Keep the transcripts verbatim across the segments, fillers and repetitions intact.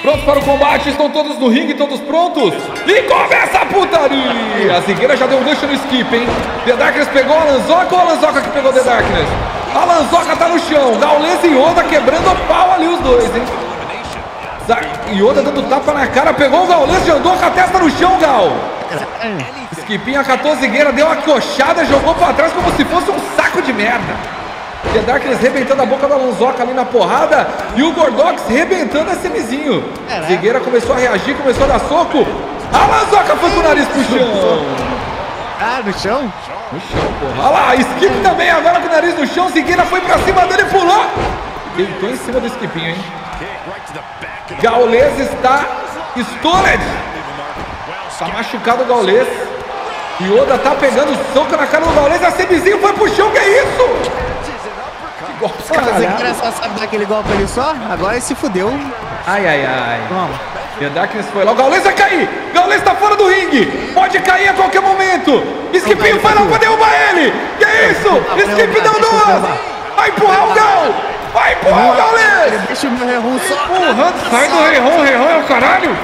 Prontos para o combate, estão todos no ringue, todos prontos. E começa a putaria. A Zigueira já deu um gancho no skip, hein? The Darkness pegou a Lanzoca ou a Lanzoca que pegou The Darkness? A Lanzoca tá no chão. Gaules e Yoda quebrando o pau ali os dois, hein? Yoda dando tapa na cara, pegou o Gaules e andou com a testa no chão, Gal. Skipinho acatou a Zigueira, deu uma coxada, jogou pra trás como se fosse um saco de merda. The Darkness rebentando a boca da Lanzoca ali na porrada. E o Gordox rebentando esse Mizinho. Zigueira começou a reagir, começou a dar soco. A Lanzoca foi com o nariz pro chão. Ah, no chão? No chão, porra. Olha lá, Skip também agora com o nariz no chão. Zigueira foi pra cima dele e pulou. Deitou em cima do Skipinho, hein? Gaules está Stoled. Tá machucado o Gaules. Yoda tá pegando soco na cara do Gaules. A Mizinho foi pro chão, que é isso? Os caras só sabem dar aquele golpe ali só. Agora ele se fudeu. Ai, ai, ai. Vamos. The Darkness foi lá. O Gaules vai cair. Gaules tá fora do ringue. Pode cair a qualquer momento. Skipinho foi lá pra derrubar ele. Que é isso? Skip deu duas. Vai empurrar o Gal. Vai empurrar o Gaules. Deixa o meu Rehon só. Empurrando. Sai do Rehon. Rehon é o caralho.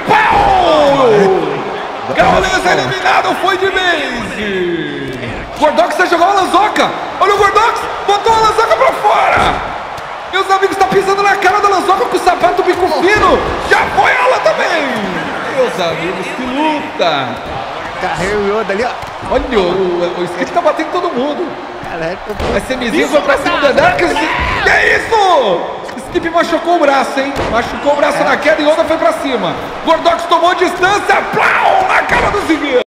Pau! Gaules eliminado. Foi de base. Gordox vai jogar a Lanzoca. Olha o Gordox. Botou a Lanzoca pra fora. Meus amigos, tá pisando na cara da Lanzoca com o sapato bico fino. Já foi ela também. Meus amigos, que luta. Carrei o Yoda ali, ó. Olha, o, o, o Skip tá batendo todo mundo. Caralho. Esse Mizinho foi pra cima do The Darkness. Que é isso? Skip machucou o braço, hein? Machucou o braço é. na queda e Yoda foi pra cima. Gordox tomou distância. Plau! Na cara do Zigueira.